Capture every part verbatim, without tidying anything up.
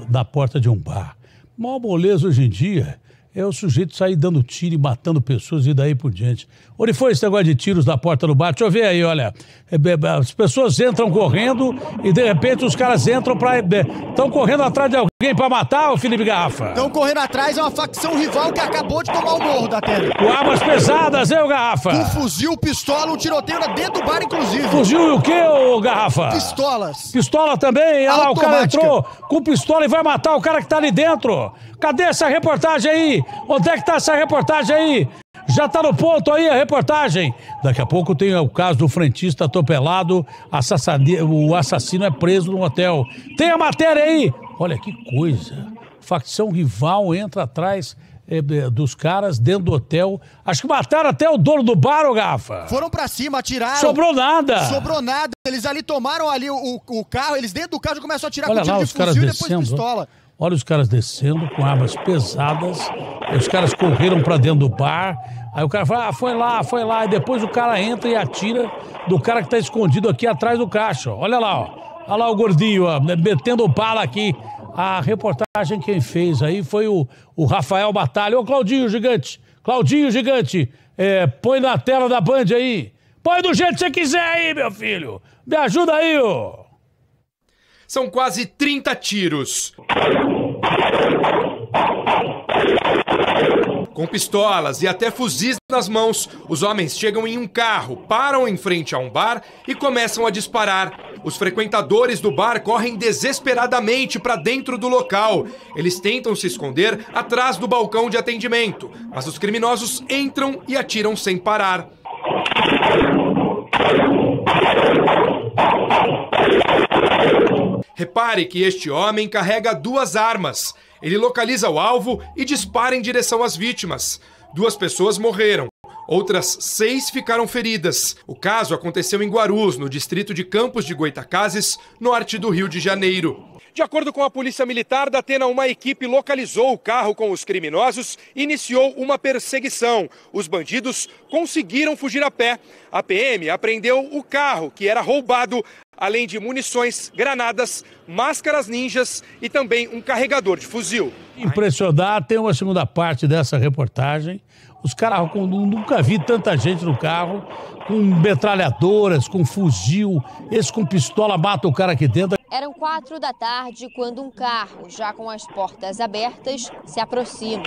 da porta de um bar. Mó moleza hoje em dia é o sujeito sair dando tiro e matando pessoas e daí por diante. Onde foi esse negócio de tiros da porta do bar? Deixa eu ver aí, olha. As pessoas entram correndo e de repente os caras entram pra... Estão correndo atrás de alguém pra matar, o Felipe Garrafa? Estão correndo atrás, é uma facção rival que acabou de tomar o morro da tela. Com armas pesadas, hein, o Garrafa? Com fuzil, pistola, um tiroteio dentro do bar, inclusive. Fuzil e o quê, ô Garrafa? Pistolas. Pistola também? Olha lá, o cara entrou com pistola e vai matar o cara que tá ali dentro. Cadê essa reportagem aí? Onde é que tá essa reportagem aí? Já tá no ponto aí a reportagem. Daqui a pouco tem o caso do frentista atropelado, o assassino é preso no hotel. Tem a matéria aí. Olha que coisa. Facção rival entra atrás é, dos caras dentro do hotel. Acho que mataram até o dono do bar, ô Garrafa. Foram pra cima, atiraram. Sobrou nada. Sobrou nada. Eles ali tomaram ali o, o carro, eles dentro do carro já começaram a atirar Olha com tiro lá, de os caras fuzil descendo. e depois pistola. Olha os caras descendo com armas pesadas. Os caras correram pra dentro do bar. Aí o cara fala, ah, foi lá, foi lá. E depois o cara entra e atira do cara que tá escondido aqui atrás do caixa. Olha lá, ó. Olha lá o gordinho, ó, metendo bala aqui. A reportagem quem fez aí foi o, o Rafael Batalha. Ô, Claudinho Gigante, Claudinho Gigante, é, põe na tela da Band aí. Põe do jeito que você quiser aí, meu filho. Me ajuda aí, ô. São quase trinta tiros. Com pistolas e até fuzis nas mãos, os homens chegam em um carro, param em frente a um bar e começam a disparar. Os frequentadores do bar correm desesperadamente para dentro do local. Eles tentam se esconder atrás do balcão de atendimento, mas os criminosos entram e atiram sem parar. Repare que este homem carrega duas armas. Ele localiza o alvo e dispara em direção às vítimas. Duas pessoas morreram. Outras seis ficaram feridas. O caso aconteceu em Guarus, no distrito de Campos de Goytacazes, norte do Rio de Janeiro. De acordo com a Polícia Militar da Atena, uma equipe localizou o carro com os criminosos e iniciou uma perseguição. Os bandidos conseguiram fugir a pé. A P M apreendeu o carro, que era roubado, além de munições, granadas, máscaras ninjas e também um carregador de fuzil. Impressionar, tem uma segunda parte dessa reportagem. Os caras, nunca vi tanta gente no carro, com metralhadoras, com fuzil, esse com pistola mata o cara aqui dentro. Eram quatro da tarde quando um carro, já com as portas abertas, se aproxima.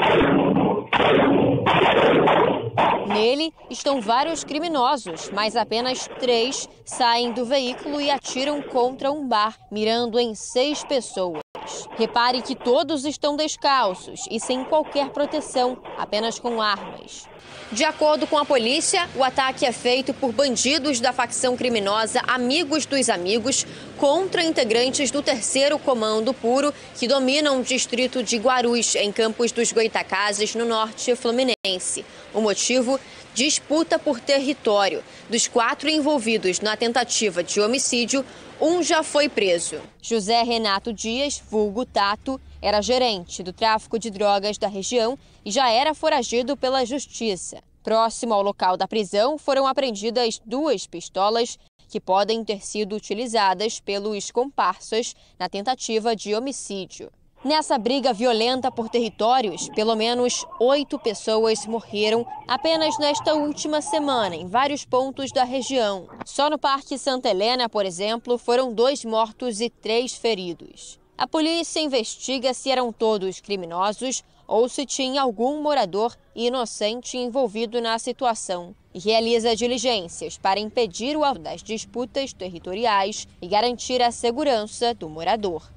Nele estão vários criminosos, mas apenas três saem do veículo e atiram contra um bar, mirando em seis pessoas. Repare que todos estão descalços e sem qualquer proteção, apenas com armas. De acordo com a polícia, o ataque é feito por bandidos da facção criminosa Amigos dos Amigos contra integrantes do terceiro Comando Puro, que dominam o distrito de Guarus, em Campos dos Goytacazes, no norte fluminense. O motivo? Disputa por território. Dos quatro envolvidos na tentativa de homicídio, um já foi preso. José Renato Dias, vulgo Tato, era gerente do tráfico de drogas da região e já era foragido pela justiça. Próximo ao local da prisão, foram apreendidas duas pistolas que podem ter sido utilizadas pelos comparsas na tentativa de homicídio. Nessa briga violenta por territórios, pelo menos oito pessoas morreram apenas nesta última semana, em vários pontos da região. Só no Parque Santa Helena, por exemplo, foram dois mortos e três feridos. A polícia investiga se eram todos criminosos ou se tinha algum morador inocente envolvido na situação e realiza diligências para impedir o avanço das disputas territoriais e garantir a segurança do morador.